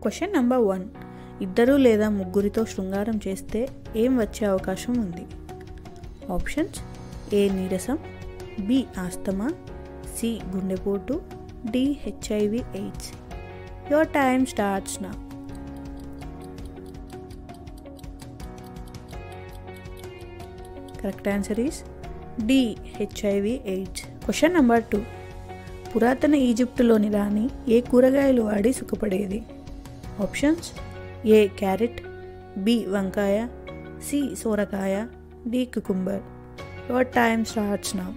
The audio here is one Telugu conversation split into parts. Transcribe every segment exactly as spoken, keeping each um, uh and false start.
Question number one. ఇద్దరు లేదా ముగ్గురితో శృంగారం చేస్తే ఏం వచ్చే అవకాశం ఉంది? ఆప్షన్స్: ఏ నీరసం, బి ఆస్తమా, సి గుండెపోటు, D HIV AIDS. Your time starts now. Correct answer is D HIV AIDS. Question number two. పురాతన ఈజిప్టులోని రాణి ఏ కూరగాయలు వాడి సుఖపడేది? ఆప్షన్స్: ఏ క్యారెట్, బి వంకాయ, సి సోరకాయ, D cucumber. Your time starts now.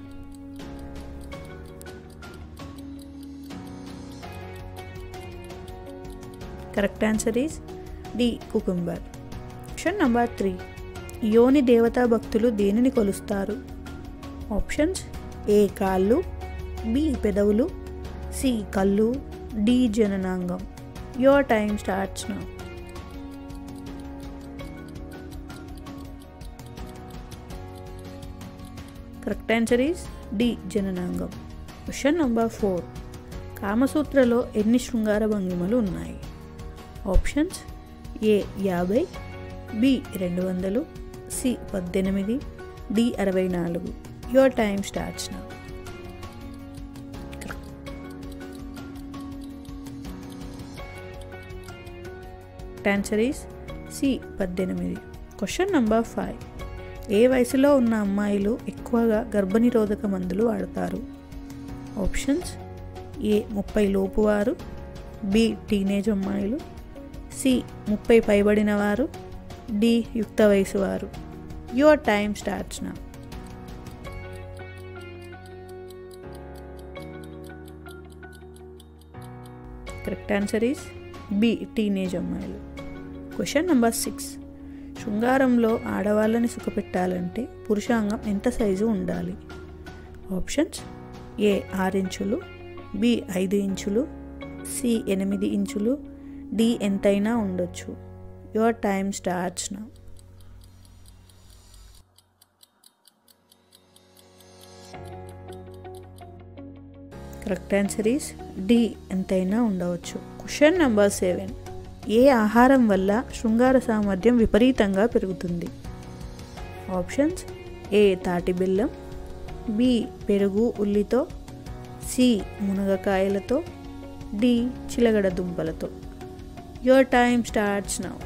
Correct answer is D cucumber. Question number three. యోని దేవతా భక్తులు దేనిని కొలుస్తారు? ఆప్షన్స్: ఏ కాళ్ళు, బి పెదవులు, సి కళ్ళు, డి జననాంగం. Your time starts now. Correct answer is D జననాంగం. Question number four. కామసూత్రలో ఎన్ని శృంగార భంగిమలు ఉన్నాయి? ఆప్షన్స్: ఏ యాభై, బి రెండు వందలు, సి పద్దెనిమిది, డి అరవై నాలుగు. Your time starts now. Answer is C పద్దెనిమిది. Question number five. ఏ వయసులో ఉన్న అమ్మాయిలు ఎక్కువగా గర్భనిరోధక మందులు వాడతారు? ఆప్షన్స్: ఏ ముప్పై లోపు వారు, బి టీనేజ్ అమ్మాయిలు, సి ముప్పై పైబడిన వారు, డి యుక్త వయసు వారు. Your time starts now. Correct answer is B teenage అమ్మాయిలు. Question number six. శృంగారంలో ఆడవాళ్ళని సుఖపెట్టాలంటే పురుషాంగం ఎంత సైజు ఉండాలి? ఆప్షన్స్: ఏ ఆరు ఇంచులు, బి ఐదు ఇంచులు, సి ఎనిమిది ఇంచులు, డి ఎంతైనా ఉండొచ్చు. Your time starts now. Correct answer is D ఎంతైనా ఉండవచ్చు. Question number seven. ఏ ఆహారం వల్ల శృంగార సామర్థ్యం విపరీతంగా పెరుగుతుంది? ఆప్షన్స్: ఏ తాటి బెల్లం, బి పెరుగు ఉల్లితో, సి మునగకాయలతో, డి చిలగడ దుంపలతో. Your time starts now.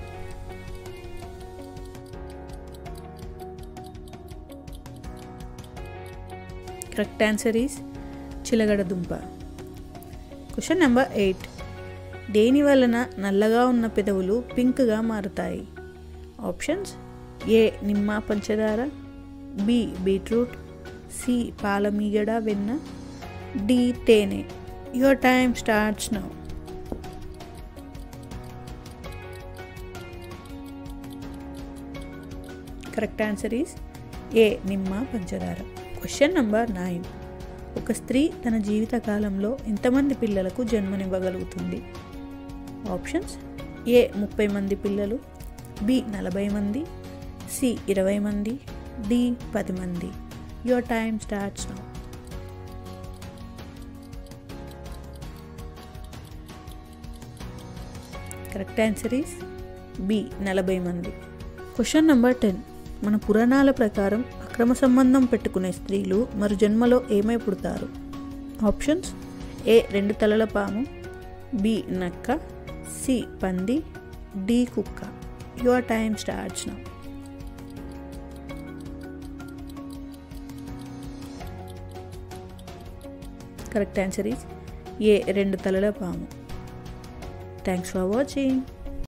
Correct answer is చిలగడ దుంప. Question number eight. దేని వలన నల్లగా ఉన్న పెదవులు పింక్గా మారుతాయి? ఆప్షన్స్: ఏ నిమ్మ పంచదార, బి బీట్రూట్, సి పాలమీగడ వెన్న, డి తేనె. Your time starts now. Correct answer is A నిమ్మ పంచదార. Question number nine. ఒక స్త్రీ తన జీవిత కాలంలో ఎంతమంది పిల్లలకు జన్మనివ్వగలుగుతుంది? ఆప్షన్స్: ఏ ముప్పై మంది పిల్లలు, బి నలభై మంది, సి ఇరవై మంది, డి పది మంది. Your time starts now. Correct answer is B నలభై మంది. Question number ten. మన పురాణాల ప్రకారం అక్రమ సంబంధం పెట్టుకునే స్త్రీలు మరు జన్మలో ఏమై పుడతారు? ఆప్షన్స్: ఏ రెండు తలల పాము, బి నక్క, సి పంది, డి కుక్క. Your time starts now. Correct answer is A రెండు తలల పాము. Thanks for watching.